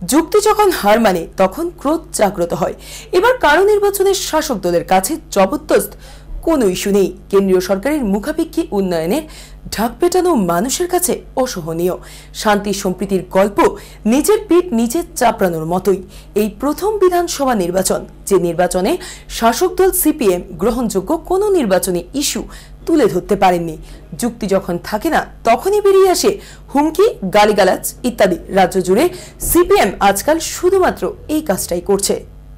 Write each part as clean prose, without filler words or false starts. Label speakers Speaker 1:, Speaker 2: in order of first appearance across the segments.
Speaker 1: যুক্তি যখন হার মানে তখন ক্রোধ জাগ্রত হয়। এবার কারো নির্বাচনের শাসক দলের কাছে জবরদস্ত কোনো ইস্যু নেই। কেন্দ্রীয় সরকারের মুখাপেক্ষী উন্নয়নের ঢাক পেটানো মানুষের কাছে অসহনীয়। শান্তি সম্প্রীতির গল্প নিজের পিঠ নিজে চাপড়ানোর মতোই। এই প্রথম বিধানসভা নির্বাচন, যে নির্বাচনে শাসক দল সিপিএম গ্রহণযোগ্য কোনো নির্বাচনী ইস্যু তুলে ধরতে পারেননি। যুক্তি যখন থাকে না তখনই বেরিয়ে আসে হুমকি, গালিগালাজ ইত্যাদি। রাজ্য জুড়ে সিপিএম আজকাল শুধুমাত্র এই কাজটাই করছে।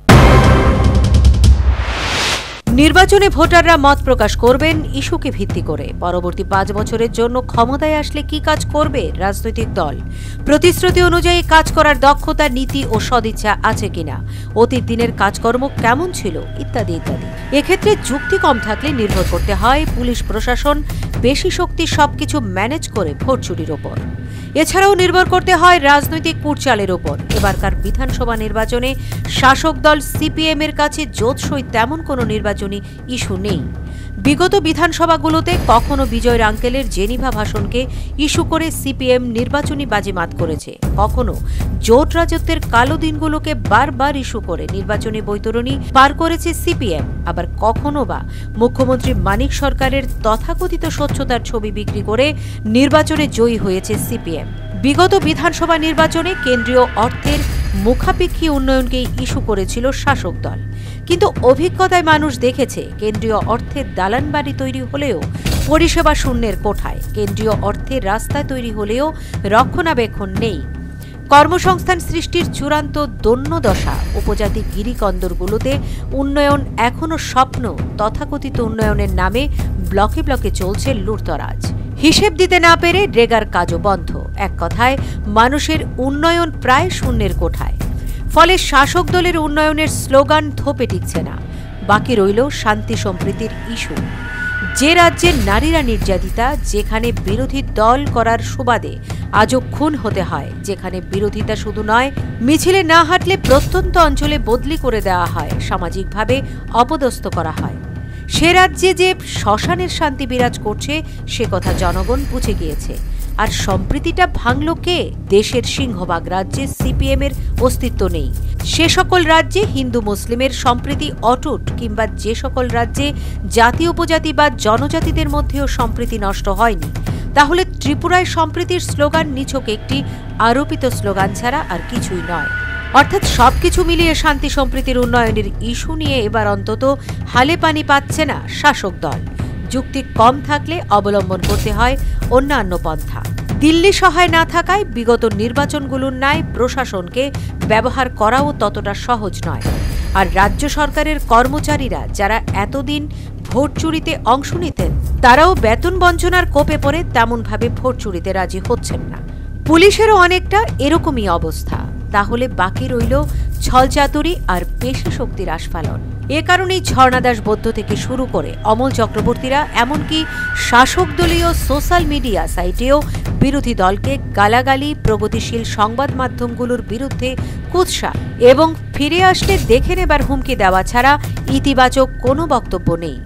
Speaker 2: নির্বাচনে ভোটাররা মত প্রকাশ করবেন ইস্যুকে ভিত্তি করে। পরবর্তী 5 বছরের জন্য ক্ষমতায় আসলে কি কাজ করবে রাজনৈতিক দল, প্রতিশ্রুতি অনুযায়ী কাজ করার দক্ষতা, নীতি ও সদিচ্ছা আছে কিনা, অতীত দিনের কাজকর্ম কেমন ছিল ইত্যাদি ইত্যাদি। এক্ষেত্রে যুক্তি কম থাকলে নির্ভর করতে হয় পুলিশ প্রশাসন বেশি শক্তি সবকিছু ম্যানেজ করে ভোট চুরির ওপর। এছাড়াও নির্ভর করতে হয় রাজনৈতিক কুটচালের ওপর। এবারকার বিধানসভা নির্বাচনে শাসক দল সিপিএম এর কাছে জোটসই তেমন কোনো নির্বাচনী ইস্যু নেই। বিগত বিধানসভাগুলোতে কখনো বিজয় আঙ্কেলের জেনিভা ভাষণকে ইস্যু করে সিপিএম নির্বাচনী বাজিমাত করেছে, কখনো জোট রাজত্বের কালো দিনগুলোকে বারবার ইস্যু করে নির্বাচনী বৈতরণী পার করেছে সিপিএম। আবার কখনো বা মুখ্যমন্ত্রী মানিক সরকারের তথাকথিত স্বচ্ছতার ছবি বিক্রি করে নির্বাচনে জয়ী হয়েছে সিপিএম। বিগত বিধানসভা নির্বাচনে কেন্দ্রীয় অর্থের মুখাপেক্ষী উন্নয়নকেই ইস্যু করেছিল শাসক দল। কিন্তু অভিজ্ঞতায় মানুষ দেখেছে কেন্দ্রীয় অর্থের দালান বাড়ি তৈরি হলেও পরিষেবা শূন্যের কোঠায়, কেন্দ্রীয় অর্থের রাস্তা তৈরি হলেও রক্ষণাবেক্ষণ নেই। কর্মসংস্থান সৃষ্টির চূড়ান্ত দৈন্যদশা। উপজাতি গিরিকন্দরগুলোতে উন্নয়ন এখনো স্বপ্ন। তথাকথিত উন্নয়নের নামে ব্লকে ব্লকে চলছে লুটতরাজ। হিসেব দিতে না পেরে রেগার কাজও বন্ধ। এক কথায় মানুষের উন্নয়ন প্রায় শূন্যের কোঠায়। ফলে শাসক দলের উন্নয়নের স্লোগান ধোপে টিকছে না। বাকি রইল শান্তি সম্প্রীতির ইস্যু। যে রাজ্যের নারীরা নির্যাতিতা, যেখানে বিরোধী দল করার সুবাদে আজও খুন হতে হয়, যেখানে বিরোধিতা শুধু নয়, মিছিলে না হাঁটলে প্রত্যন্ত অঞ্চলে বদলি করে দেওয়া হয়, সামাজিকভাবে অপদস্থ করা হয়, সে রাজ্যে যে শ্মশানের শান্তি বিরাজ করছে সে কথা জনগণ বুঝে গিয়েছে। আর সম্প্রীতিটা ভাঙল কে? দেশের সিংহভাগ রাজ্যে সিপিএম এর অস্তিত্ব নেই। সে সকল রাজ্যে হিন্দু মুসলিমের সম্প্রীতি অটুট, কিংবা যে সকল রাজ্যে জাতি উপজাতি বা জনজাতিদের মধ্যেও সম্প্রীতি নষ্ট হয়নি, তাহলে ত্রিপুরায় সম্প্রীতির স্লোগান নিছক একটি আরোপিত স্লোগান ছাড়া আর কিছুই নয়। অর্থাৎ সবকিছু মিলিয়ে শান্তি সম্প্রীতির উন্নয়নের ইস্যু নিয়ে এবার অন্তত হালে পানি পাচ্ছে না শাসক দল। যুক্তি কম থাকলে অবলম্বন করতে হয় অন্যান্য পন্থা। দিল্লি সহায় না থাকায় বিগত নির্বাচনগুলোর ন্যায় প্রশাসনকে ব্যবহার করাও ততটা সহজ নয়। আর রাজ্য সরকারের কর্মচারীরা যারা এতদিন ভোট চুরিতে অংশ নিতেন, তারাও বেতন বঞ্চনার কোপে পড়ে তেমনভাবে ভোট চুরিতে রাজি হচ্ছেন না। পুলিশেরও অনেকটা এরকমই অবস্থা। তাহলে বাকি রইল ছলচাতুরি আর পেশি শক্তির আস্ফালন। এ কারণেই ঝর্ণাদাস বৌদ্ধ থেকে শুরু করে অমল চক্রবর্তীরা, এমনকি শাসক দলীয় সোশ্যাল মিডিয়া সাইটেও বিরোধী দলকে গালাগালি, প্রগতিশীল সংবাদ মাধ্যমগুলোর বিরুদ্ধে কুৎসা এবং ফিরে আসলে দেখে নেবার হুমকি দেওয়া ছাড়া ইতিবাচক কোনো বক্তব্য নেই।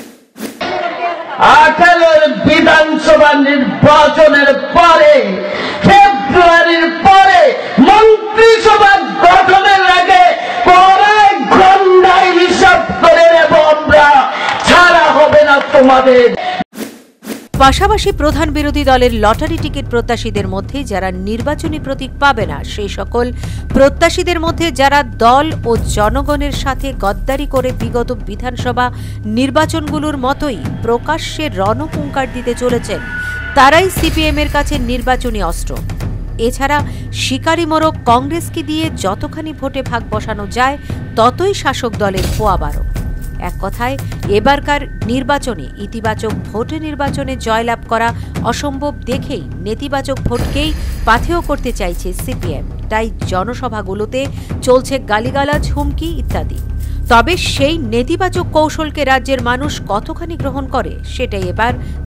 Speaker 3: 18 বিধানসভা নির্বাচনের পরে, ফেব্রুয়ারির পরে মন্ত্রিসভা গঠনের আগে পড়ায় ঘন্টায় হিসাব করে নেব আমরা, ছাড়া হবে না তোমাদের।
Speaker 2: পাশাপাশি প্রধান বিরোধী দলের লটারি টিকিট প্রত্যাশীদের মধ্যে যারা নির্বাচনী প্রতীক পাবে না, সেই সকল প্রত্যাশীদের মধ্যে যারা দল ও জনগণের সাথে গদ্দারি করে বিগত বিধানসভা নির্বাচনগুলোর মতোই প্রকাশ্যে রণহুঙ্কার দিতে চলেছেন, তারাই সিপিএম এর কাছে নির্বাচনী অস্ত্র। এছাড়া শিকারি মোরগ কংগ্রেসকে দিয়ে যতখানি ভোটে ভাগ বসানো যায় ততই শাসক দলের পোয়াবারো। এক কথায় এবারকার নির্বাচনে ইতিবাচক ভোটে নির্বাচনে জয়লাভ করা অসম্ভব দেখেই নেতিবাচক ভোটকেই পাথেয় করতে চাইছে সিপিএম। তাই জনসভাগুলোতে চলছে গালিগালাজ, হুমকি ইত্যাদি। তবে সেই নেতিবাচক কৌশলকে রাজ্যের মানুষ কতখানি গ্রহণ করে সেটাই এবার